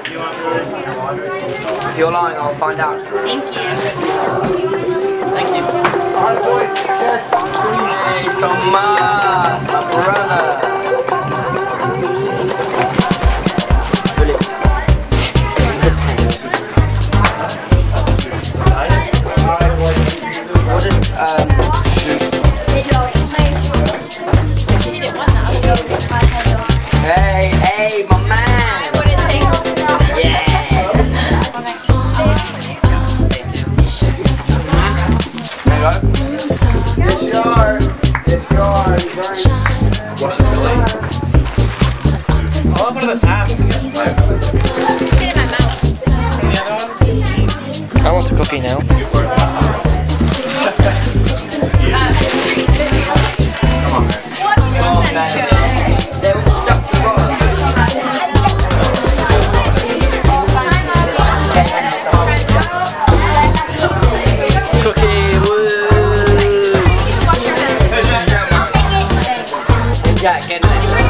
If you're lying, I'll find out. Thank you. Thank you. Alright, boys. Yes. Hey, Thomas, my brother. Brilliant. What is Hey, my man. Yeah. There you go. Yes, you are. Yes, you are. Watch the Billy. I love one of those hats. I want a cookie now. Come on, man. Come on, man. They're all stuck to the bottom. Cookie, woo! Yeah, again.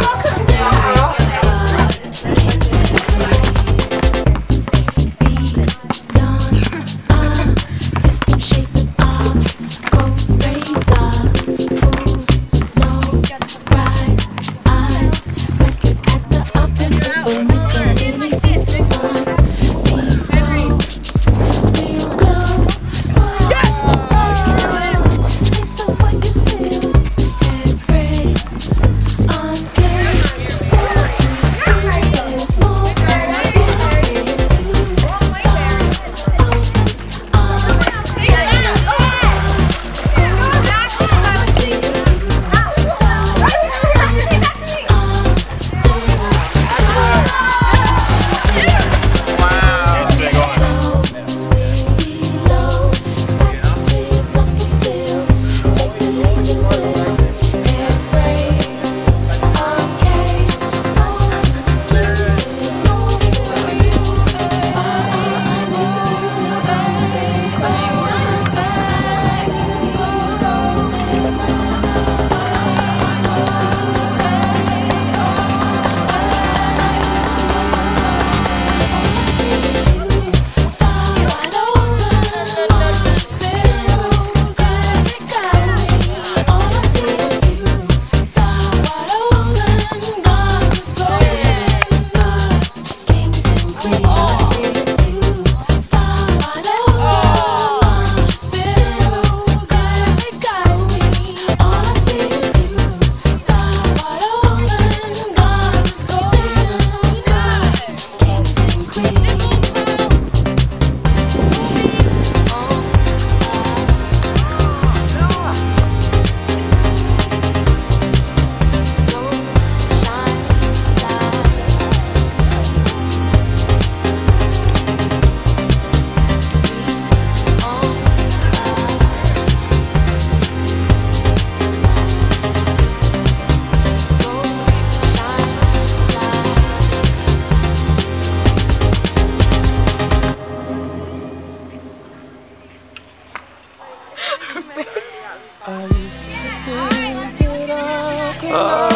I used to think that I could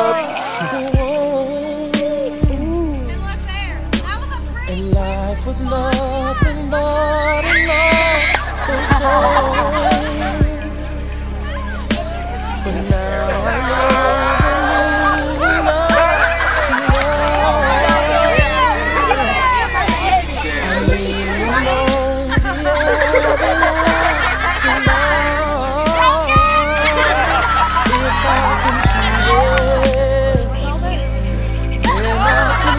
not go on, and life was nothing but an awful song. But now I know the new love to love. I lean along the everlasting arms. If I can see it, then I can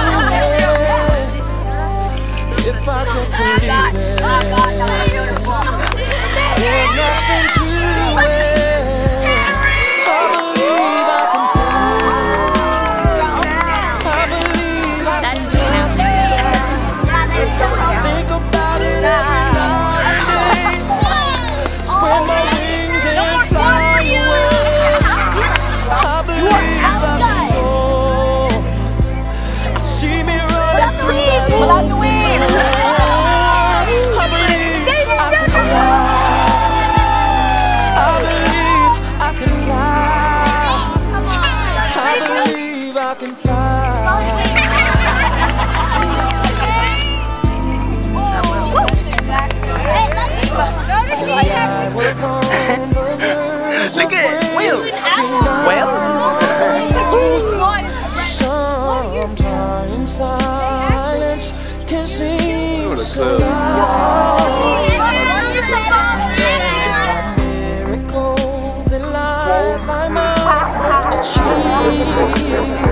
do it. If I just believe it, there's nothing to it. Look at it. Whale. Whale? Sometimes silence can seem so loud. Miracles in life I must achieve.